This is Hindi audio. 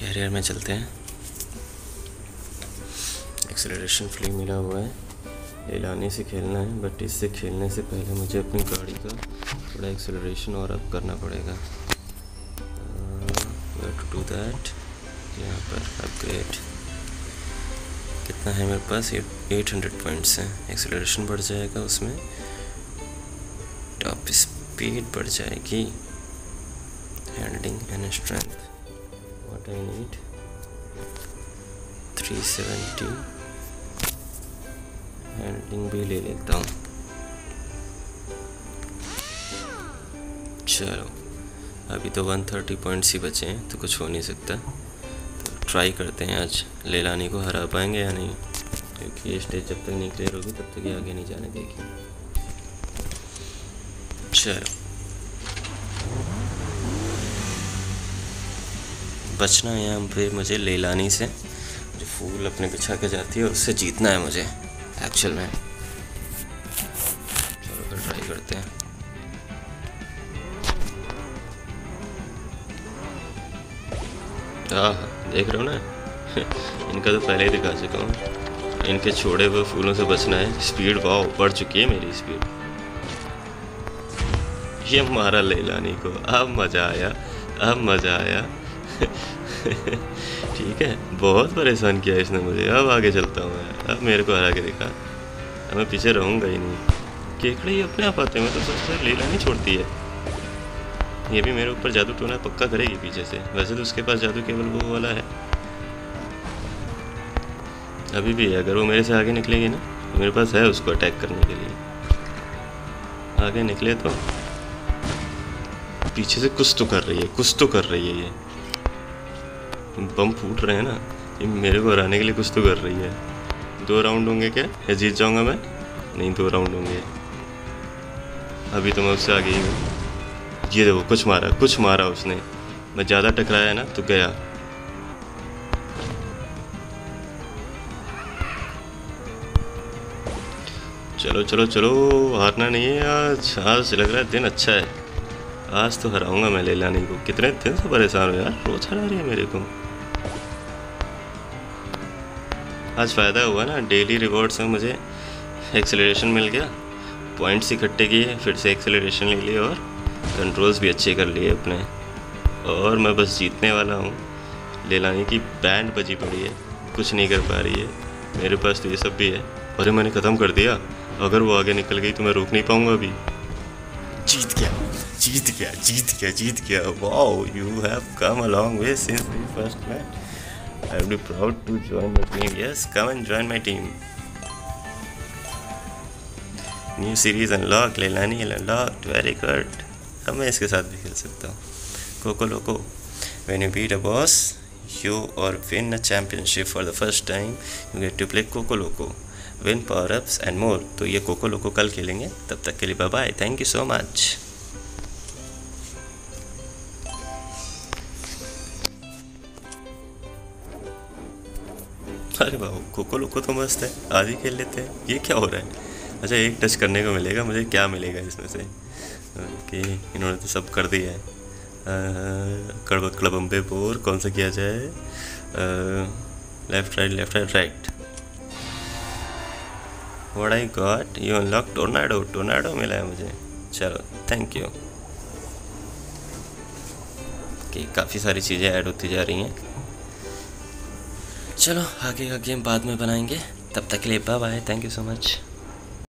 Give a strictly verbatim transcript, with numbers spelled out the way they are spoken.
कैरियर में चलते हैं। एक्सेलरेशन फ्री मिला हुआ है, एलाने से खेलना है, बट इससे खेलने से पहले मुझे अपनी गाड़ी का थोड़ा एक्सेलरेशन और अप करना पड़ेगा। टू डू दैट यहाँ पर अपग्रेड कितना है मेरे पास, एट हंड्रेड पॉइंट्स हैं। एक्सेलरेशन बढ़ जाएगा, उसमें टॉप स्पीड बढ़ जाएगी, handling and strength what I need three seventy, handling भी ले लेता हूँ। चलो अभी तो वन थर्टी पॉइंट्स ही बचे हैं, तो कुछ हो नहीं सकता। तो ट्राई करते हैं आज लेलानी को हरा पाएंगे या नहीं, क्योंकि ये स्टेज जब तक नहीं क्लियर होगी तब तक ये आगे नहीं जाने देगी। चलो बचना है यहाँ पे मुझे लेलानी से, जो फूल अपने बिछा के जाती है उससे जीतना है मुझे एक्चुअल में। चलो फिर ट्राई करते हैं। हाँ देख रहे हो ना इनका तो पहले ही दिखा चुका हूँ, इनके छोड़े हुए फूलों से बचना है। स्पीड वाह बढ़ चुकी है मेरी स्पीड। ये मारा लेलानी को, अब मज़ा आया, अब मज़ा आया ठीक है, बहुत परेशान किया इसने मुझे। अब आगे चलता हूँ मैं, अब मेरे को हरा के दिखा, अब मैं पीछे रहूँगा ही नहीं। केकड़े ही अपने आप आते हैं, मैं तो सबसे लेलानी छोड़ती है। ये भी मेरे ऊपर जादू टोना पक्का करेगी पीछे से। वैसे तो उसके पास जादू केवल वो वाला है, अभी भी है। अगर वो मेरे से आगे निकलेगी ना तो मेरे पास है उसको अटैक करने के लिए। आगे निकले तो पीछे से कुछ तो कर रही है, कुछ तो कर रही है। ये बम फूट रहे हैं ना, ये मेरे को हराने के लिए कुछ तो कर रही है। दो राउंड होंगे क्या, या जीत जाऊंगा मैं? नहीं, दो राउंड होंगे। अभी तो मैं उससे आगे ही हूँ। ये देखो कुछ मारा, कुछ मारा उसने। मैं ज़्यादा टकराया ना तो गया। चलो चलो चलो, हारना नहीं है आज। आज लग रहा है दिन अच्छा है, आज तो हराऊंगा मैं लेलानी को। कितने दिन से परेशान हो यार, रोज हरा रही है मेरे को। आज फ़ायदा हुआ ना, डेली रिवॉर्ड्स में मुझे एक्सेलरेशन मिल गया, पॉइंट्स इकट्ठे किए, फिर से एक्सेलरेशन ले लिए और कंट्रोल्स भी अच्छे कर लिए अपने। और मैं बस जीतने वाला हूँ। लेलानी की बैंड बजी पड़ी है, कुछ नहीं कर पा रही है। मेरे पास तो ये सब भी है। अरे मैंने ख़त्म कर दिया। अगर वो आगे निकल गई तो मैं रोक नहीं पाऊँगा अभी। जीत गया, जीत गया, जीत गया, जीत गया। Wow, you have come a long way since the first match. I will be proud to join my team. Yes, come and join my team. New series unlock, Leilani unlocked, very good. अब मैं इसके साथ भी खेल सकता हूँ। Koko Loko, when you beat a boss you or win a championship for the first time you get to play Koko Loko, win power ups and more. तो ये कोको लोको कल खेलेंगे, तब तक के लिए bye bye, thank you so much. अरे बाबू, कोको लोको तो मस्त है, आज ही खेल लेते हैं। ये क्या हो रहा है? अच्छा, एक टच करने को मिलेगा मुझे, क्या मिलेगा इसमें से? कि इन्होंने तो सब कर दिया है। कड़ब क्लबम्बे बोर, कौन सा किया जाए? Left right, left right, right. What I got, you unlock tornado, tornado मिला है मुझे। चलो थैंक यू। कि काफ़ी सारी चीज़ें ऐड होती जा रही हैं। चलो आगे का गेम बाद में बनाएंगे, तब तक के लिए bye bye, thank you so much.